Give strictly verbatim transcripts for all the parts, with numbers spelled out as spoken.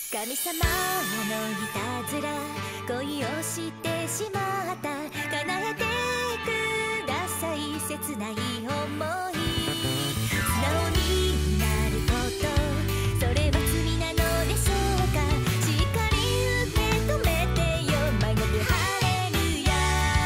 神様のいたずら恋をしてしまった叶えてください切ない想い素直になることそれは罪なのでしょうかしっかり受け止めてよ真逆ハレルヤ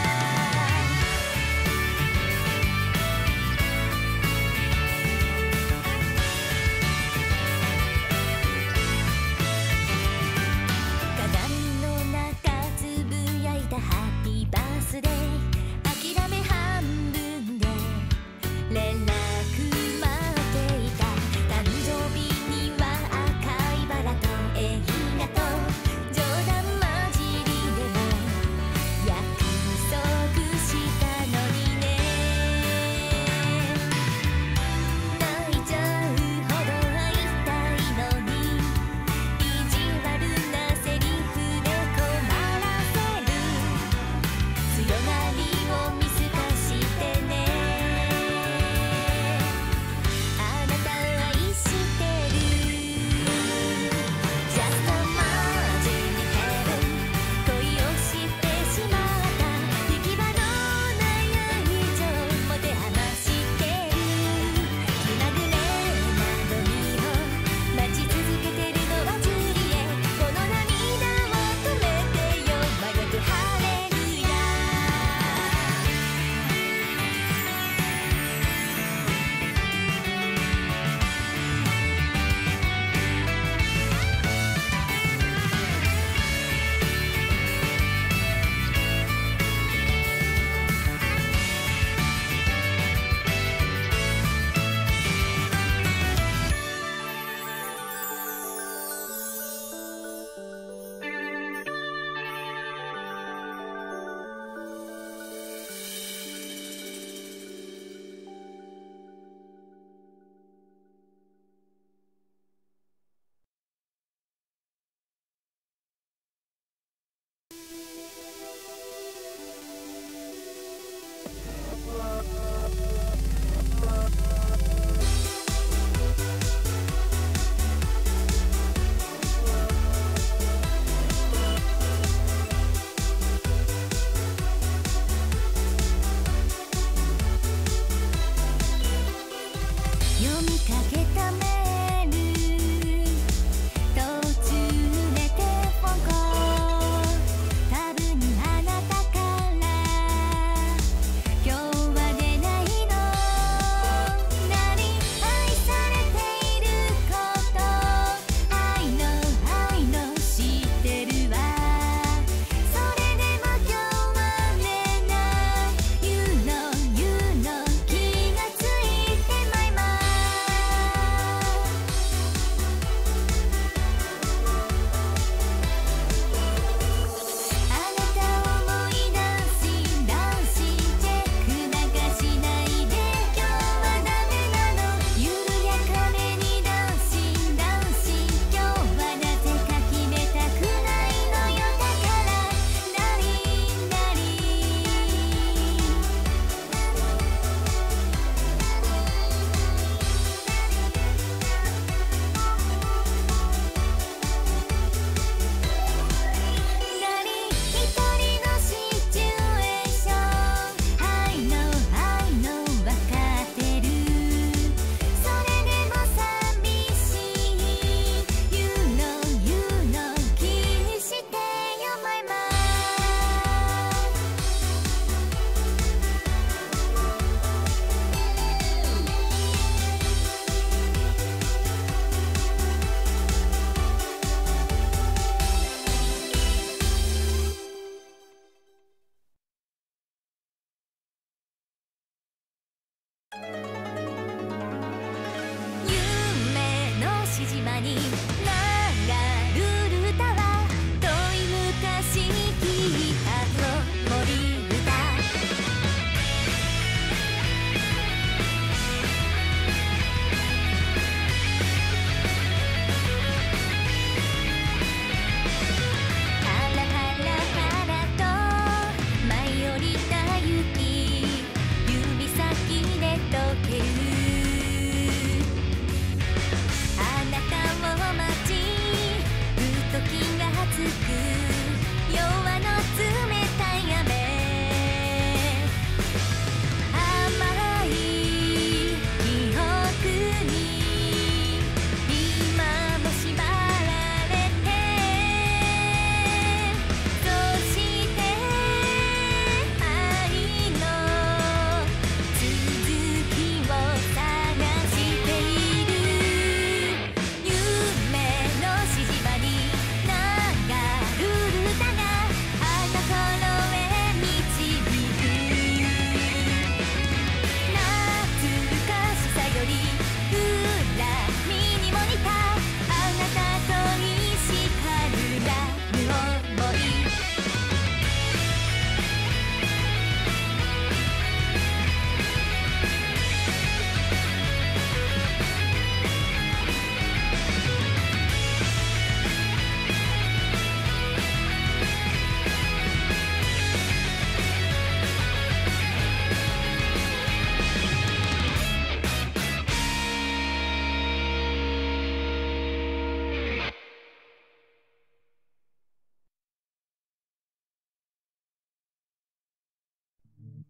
鏡の中つぶやいたハッピーバースデー諦め半分で連絡待っていた誕生日には赤いバラと映画と冗談交じりでも約束したのにね泣いちゃうほど会いたいのに意地悪なセリフで困らせる強がり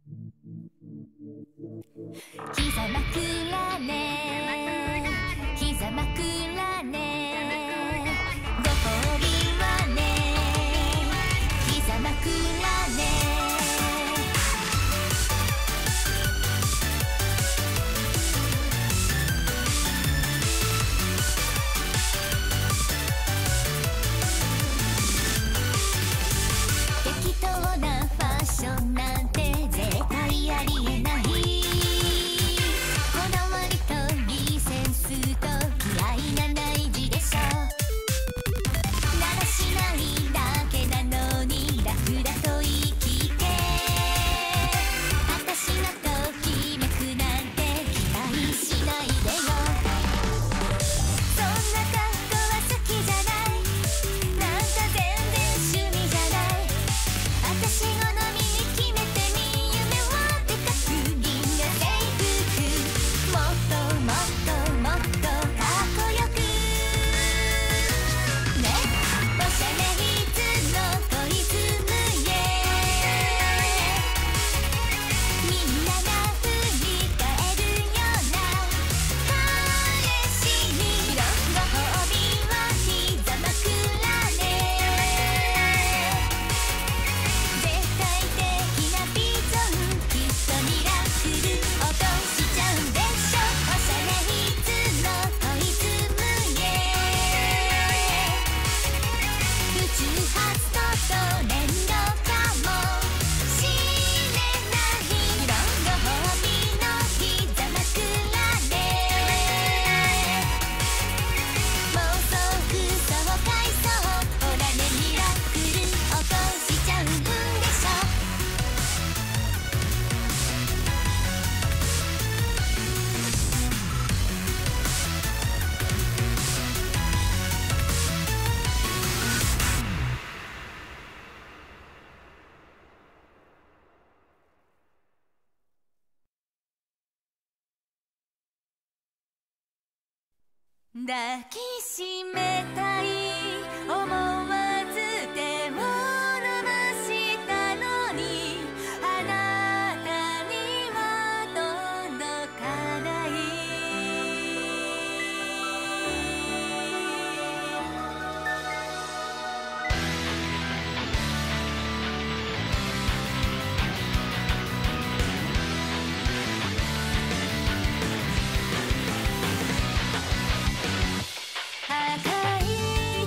膝枕ね膝枕ねご褒美はね膝枕ね適当なファッションなんて絶対ありえないこだわりとリセンスと気合が大事でしょだらしないだけなのにラフだと言い切って私がときめくなんて期待しないでよそんな格好は好きじゃないなんか全然趣味じゃない私好みに決めてみ夢はでかく銀河制服もっともっともっとかっこよくねおしゃれいつのトリズムへみんなが振り返るような彼氏にご褒美は膝枕ね絶対的なビジョンきっとミラクル落としちゃうでしょおしゃれいつのトリズムへ宇宙発とトレンドかもしれないご褒美の膝枕で妄想空想回想ほらねミラクル落としちゃうんでしょ抱きしめたい思わず手を伸ばしたのにあなたには届かない赤い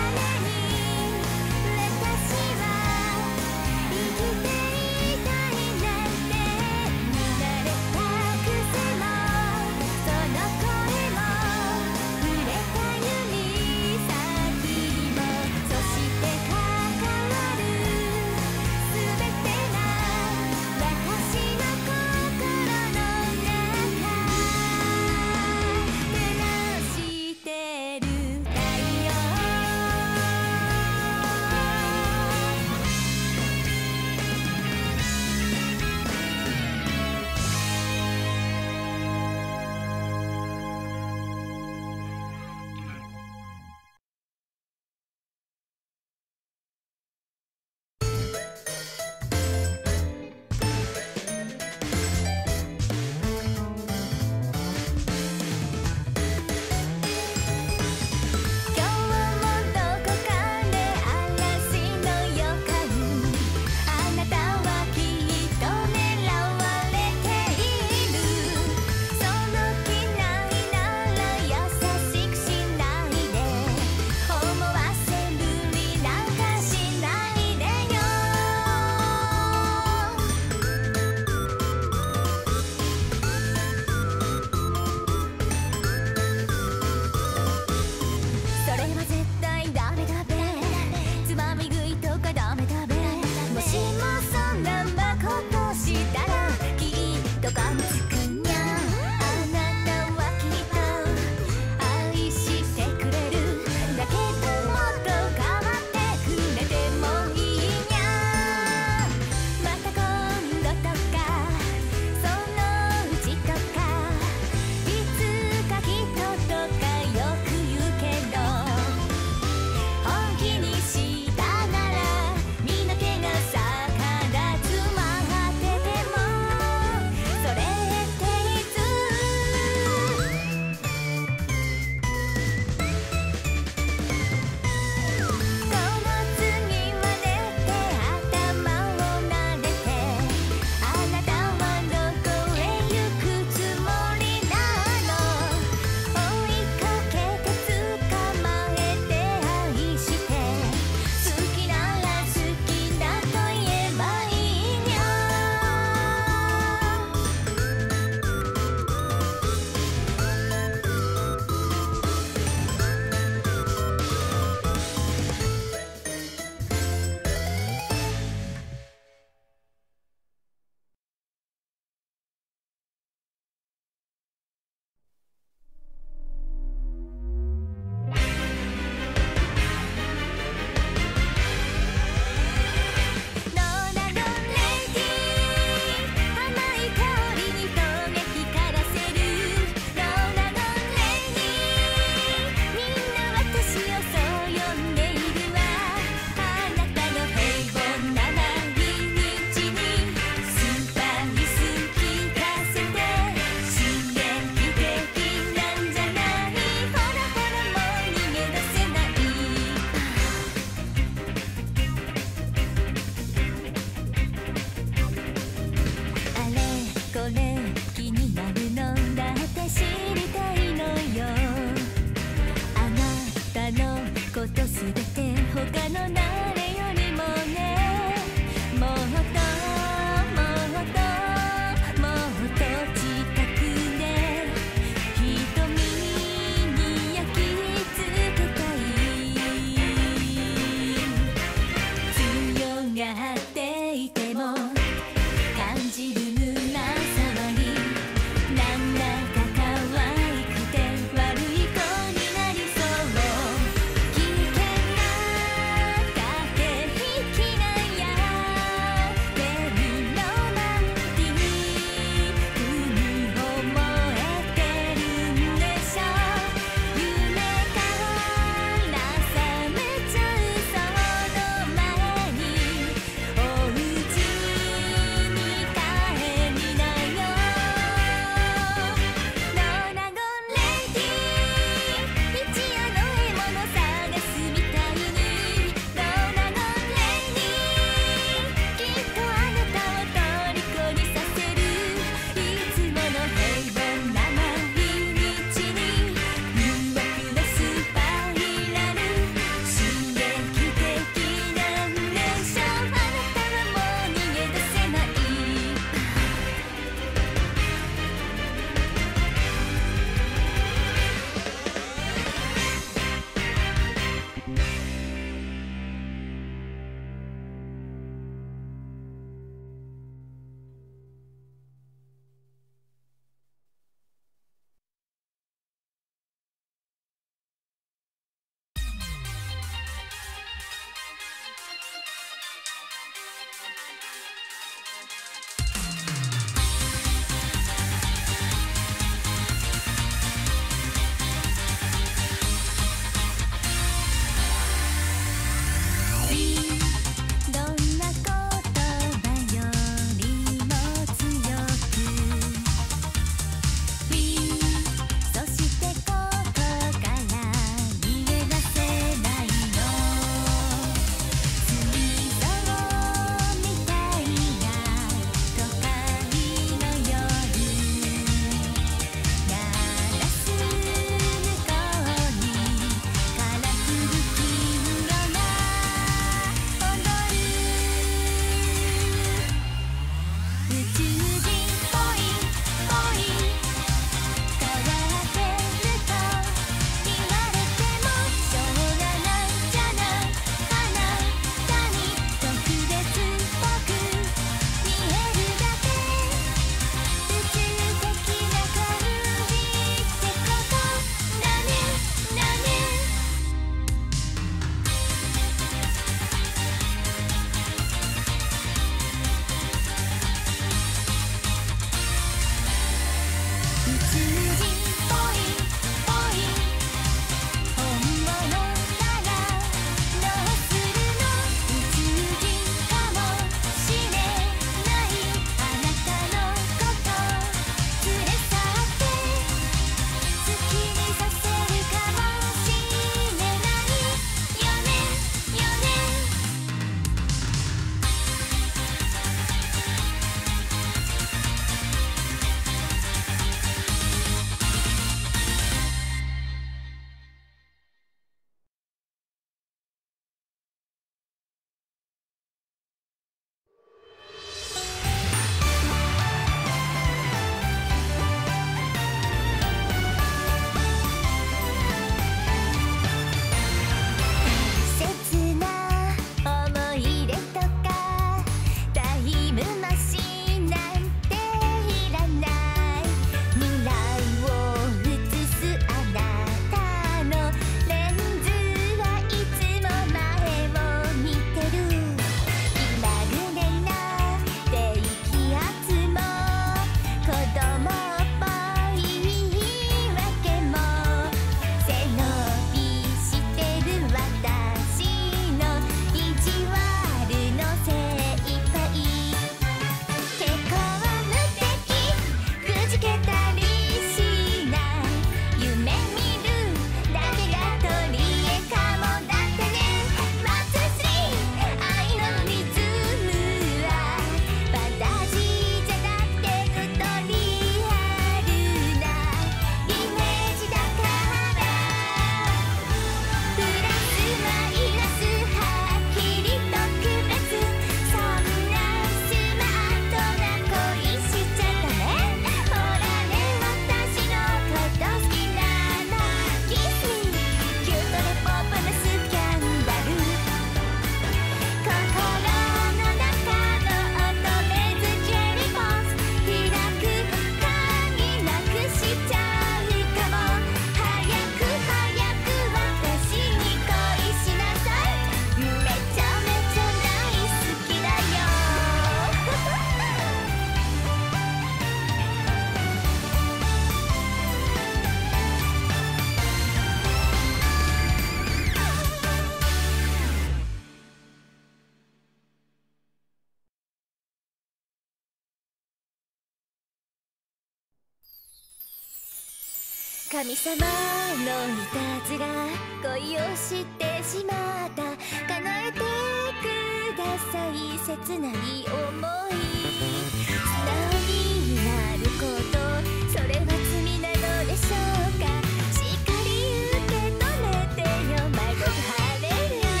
神様のいたずら恋をしてしまった叶えてください切ない想い素直になることそれは罪なのでしょうかしっかり受け止めてよ My God ハレルヤ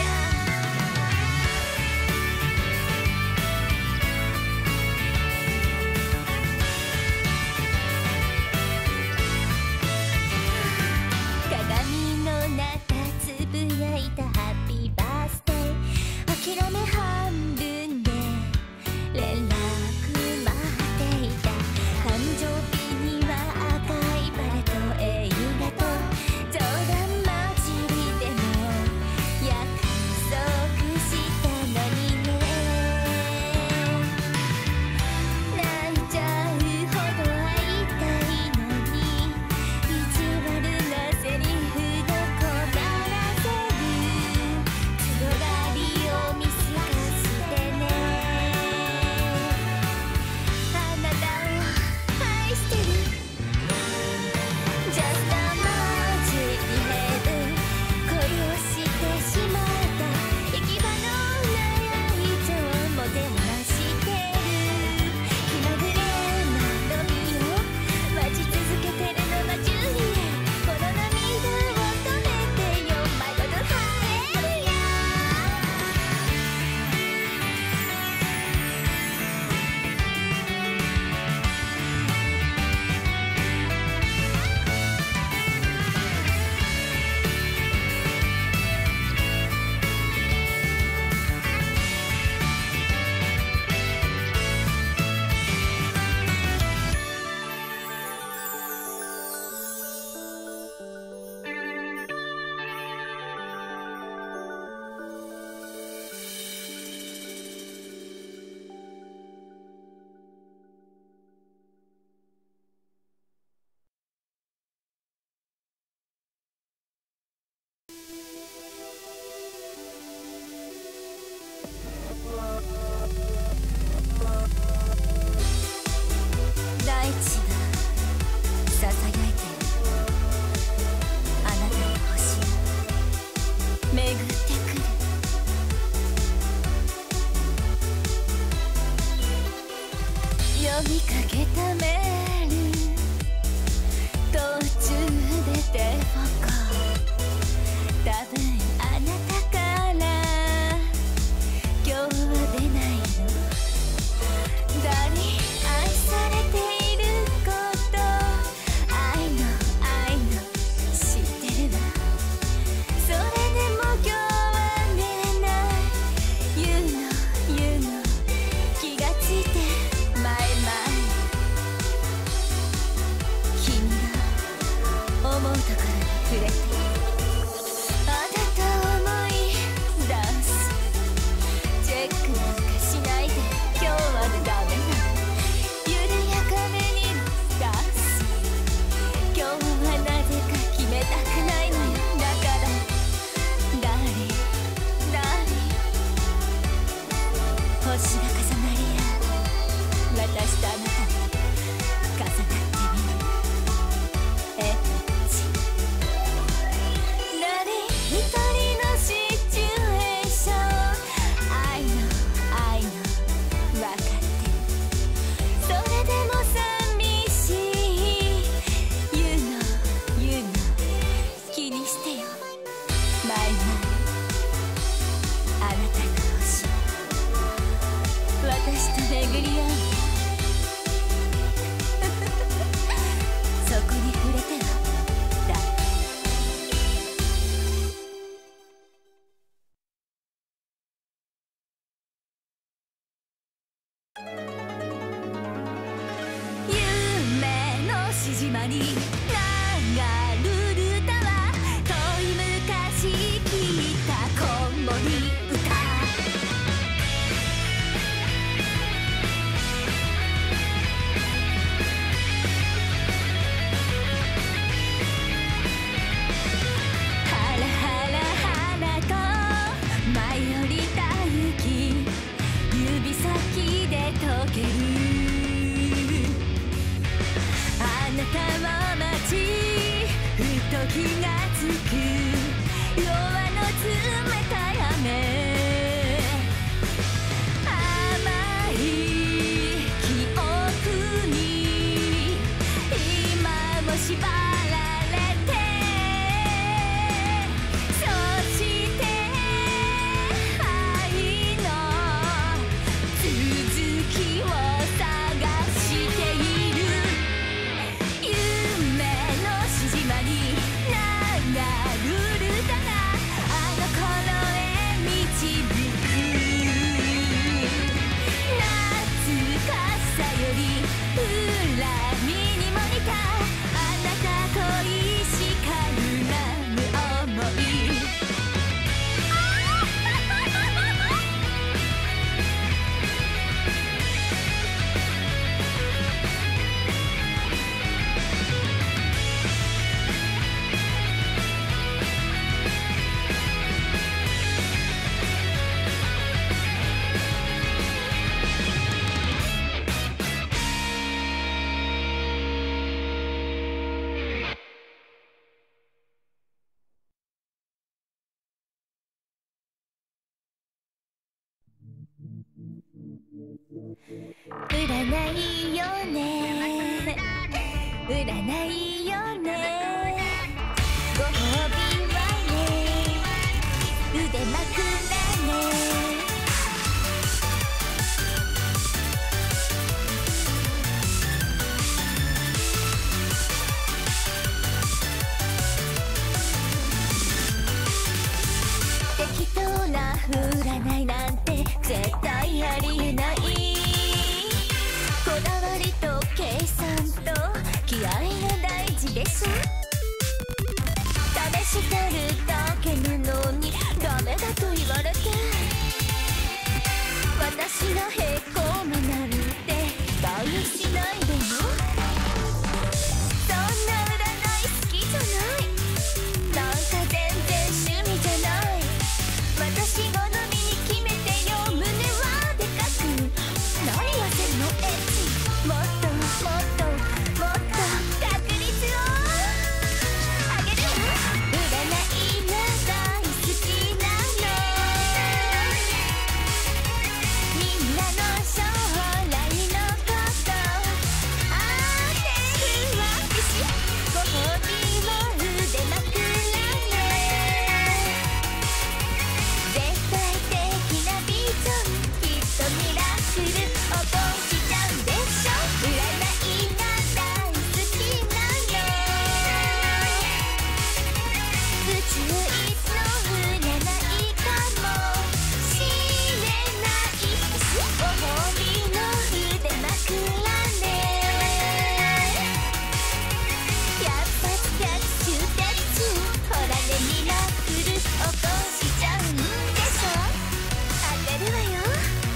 鏡の中つぶやいたハッピーバースデー諦め半分で連絡待っていた誕生日には赤いバラと映画と冗談交じりでも約束したのにね泣いちゃうほど会いたいのに意地悪なセリフどこならせる強がりを見透かしてねあなたを愛してる Just a magic heaven 恋をしてしまった行き場のない愛情もてなしてる気まぐれな瞳を待ち続けてるのはジュリエこの涙を止めてよ My God ハレルヤ大地がささやいてるあなたの星巡ってくる呼びかけたメール途中でデフォコ多分あなたから今日は出ないの誰に愛されていること愛の愛の知ってるわそれでも今日は寝れない言うの言うの気がついて前々君が思うところに触れてあなたを思い出すチェックなんかしないで今日はダメなの緩やかめに出す今日はなぜか決めたくないのよだからダーリンダーリン星が重なり合う私とあなたに重なってみるエッチ誰一人のシチュエーション愛の愛の分かってるそれでも寂しい言うの言うの気にしてよマイマイあなたの星私と巡り合うそこに触れてはだ夢のしじまに流る歌は遠い昔聞いた子守歌ハラハラハラと舞い降りた雪指先で溶けるあなたは街気がつく夜の冷たい雨甘い記憶に今も縛られてそして愛の続きを探している夢のしじまに流る歌があの頃へ導く懐かしさより恨みにも似たあなた恋しかるなむ想い占いよね占いよねご褒美はね腕枕ね適当な占いなんて絶対ありえないこだわりと計算と気合が大事でしょ試してるだけなのにダメだと言われて私がへこむなんて期待しないでよそんな占い好きじゃないなんか全然趣味じゃない私好みに決めてよ胸はでかく何やせんのエッチもっともっともっと確率を上げるわ占いが大好きなのみんなの将来のこと当てるわけしご褒美を腕枕ね絶対的なビジョンきっとミラクル起こしちゃうでしょ占いが大好きなの宇宙一の占いかもしれないご褒美の腕枕ね百発百中的中ほらねミラクル起こしちゃうんでしょ当てるわよ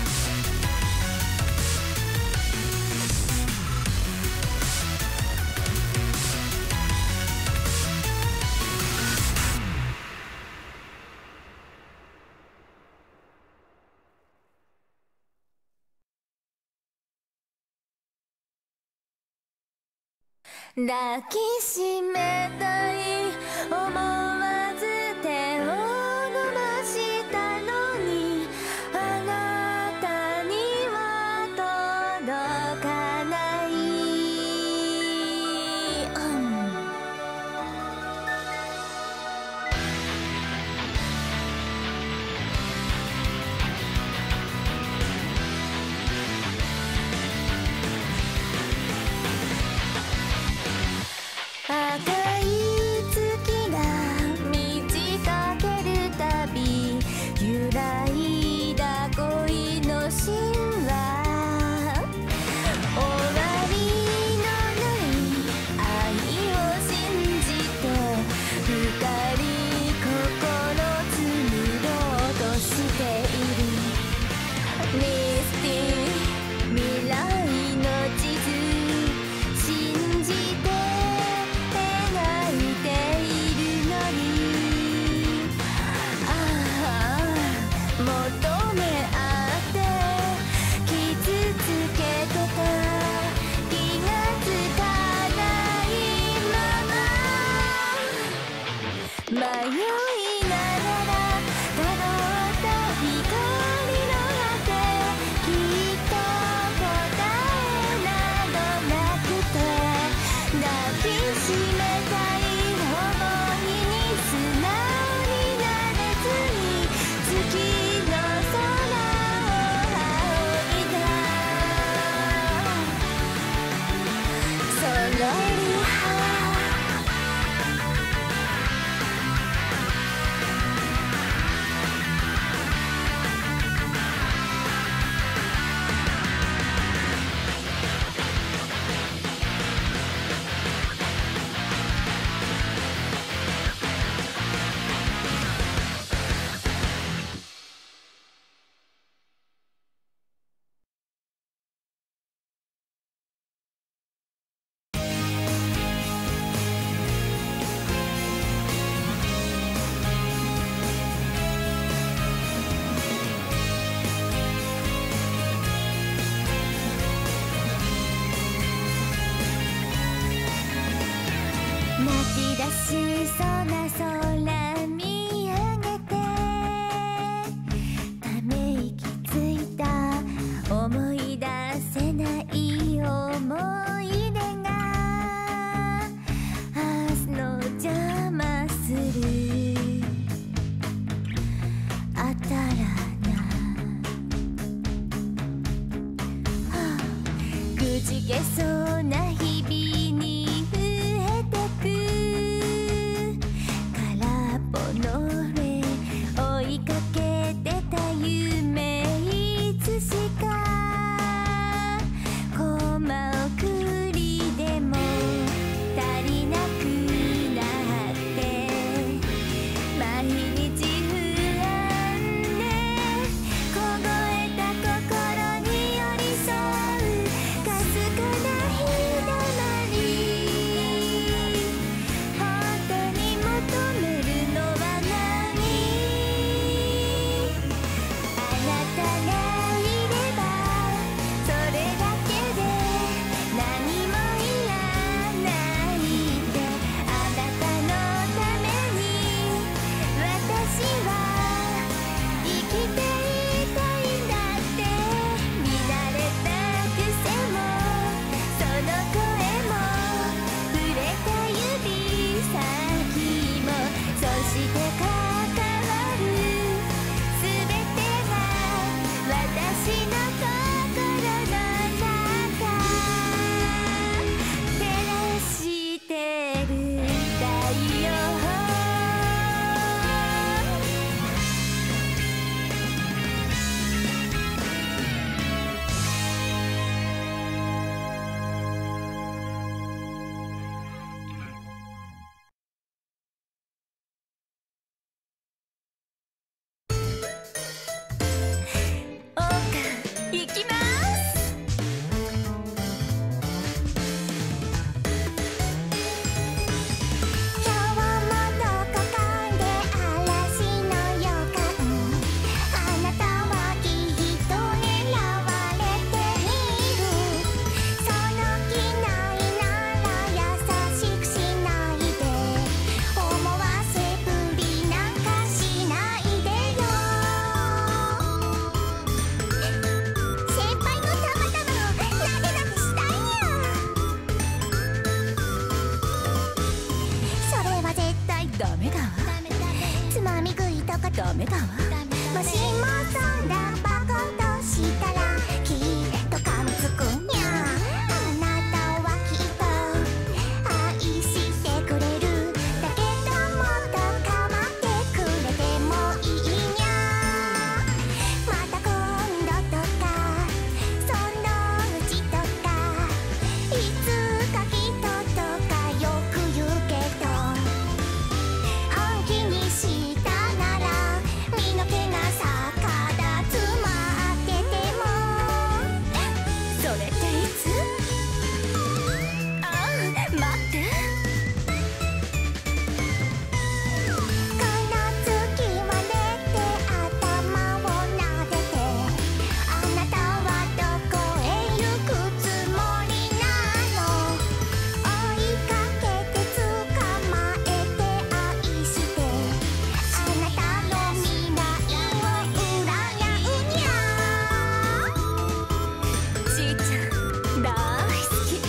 抱きしめたい思わず手を伸ばしたのにあなたには届かないうん赤い月が満ち欠けるたび揺らいだ恋の神話終わりのない愛を信じて二人心紡ごうとしているミスティ未来の地図信じて描き出しそうな空見上げてため息ついた思い出せない思い出が明日の邪魔するあったらな、はあ、くじけそうな日々に増えてく空っぽの上追いかけてた夢いつしかコマ送りでも足りなくなって毎日不安で凍えた心に寄り添うかすかな日だまり本当に求めるのは何あなたがいればそれだけで何もいらないってあなたのために私は生きていたいんだって乱れた癖もその声も触れた指先もそして関わるすべてが私の心の中照らしてる太陽おうかいきます。今日もどこかで嵐の予感あなたはきっと狙われているその気ないなら優しくしないで思わせぶりなんかしないでよ先輩のたまたまをなでなでしたいよそれは絶対ダメだわつまみ食いとかダメだわもしもそんなバカとしたらきっと噛みつくにゃあなたはきっと愛してくれるだけどもっと構ってくれてもいいにゃまた今度とかそのうちとかいつかきっととかよく言うけど本気にしたなら身の毛が逆立つ待っててもそれっていつああ待ってこの月は寝て頭を撫でてあなたはどこへ行くつもりなの追いかけて捕まえて愛してあなたの未来を占うにゃちーちゃん大好き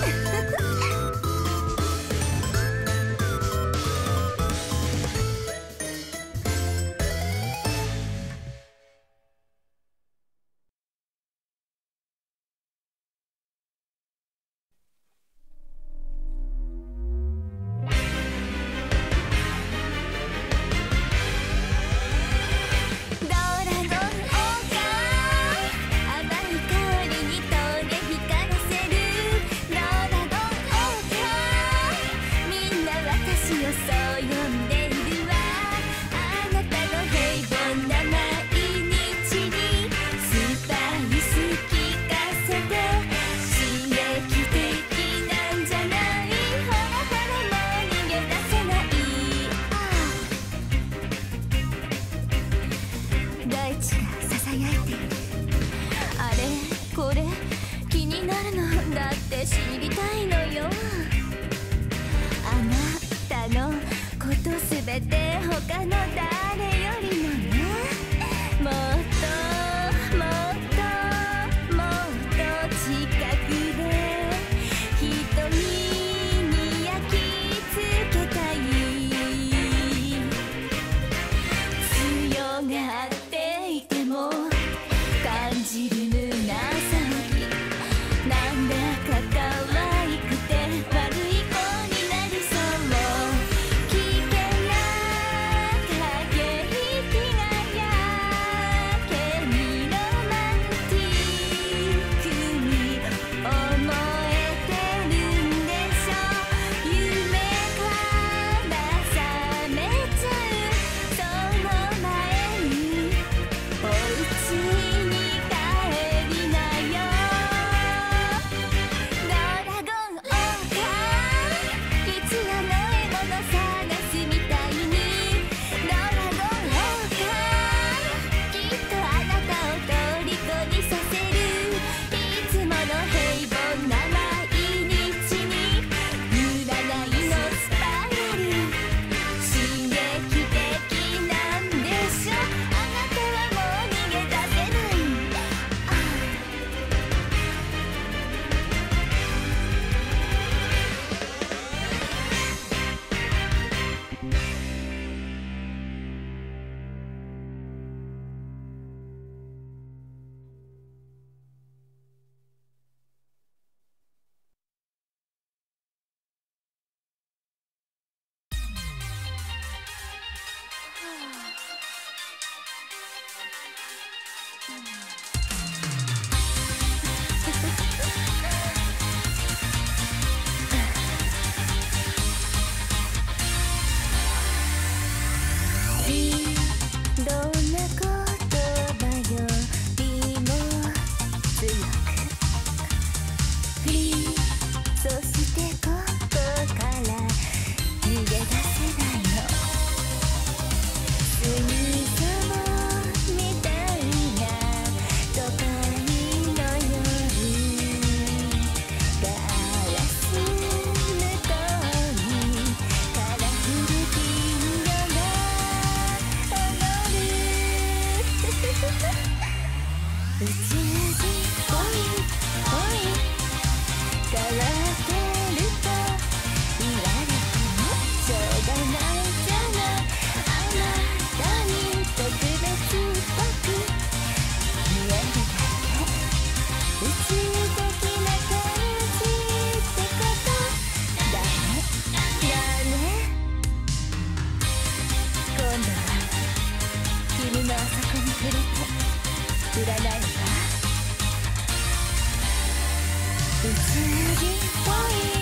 ドラゴンオーガ甘い香りにトゲ光らせるドラゴンオーガみんな私をそう呼んでいるわあなたの平凡な毎日にスパイス効かせて刺激的なんじゃないほらほらもう逃げ出せない大地がささやいてるあれこれ気になるのだって知りたいのよあなせて他の誰よりもね、もっともっともっと近くで瞳に焼き付けたい。強がっていても感じる胸騒ぎ、なんだか可愛くて悪い子になりそう。危険な駆け引きがやけにロマンティックに思えてるんでしょ。夢から覚めちゃうその前にお家に帰りなよ。ドラゴン王か必要ないもの探すみたいに、ドラゴン王かきっとあなたを虜にさせる。いつもの平凡な毎日に占いのスパイラル、刺激的なんでしょ。あなたはもう逃げ出せない。どんな言葉よりも強くフリー、そしてここから逃げ出せないの。隅々みたいな都会の夜、ガラス向こうにカラフル金魚が踊る宇宙人っぽいぽい変わってると言われてもしょうがないじゃない。あなたに特別っぽく見えるだけ宇宙的な感じってことだねだね。今度は君のあそこに触れて占いは宇宙人っぽい